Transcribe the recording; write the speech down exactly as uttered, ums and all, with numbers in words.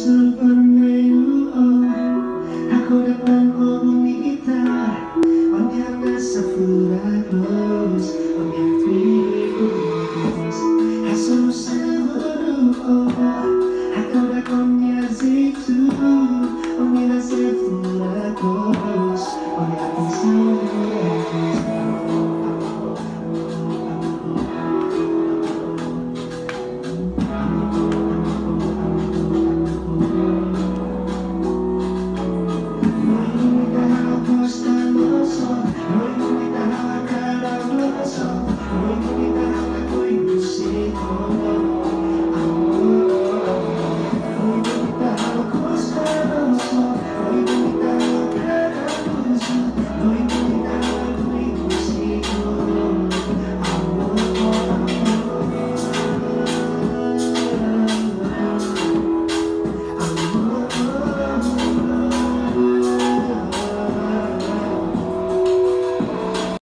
selalu bermain oh. Aku dapat ngomong kita on yang nasa furagos on yang tribus Haso seguro oh. Aku dapat nyazitu on yang nasa furagos on yang furagos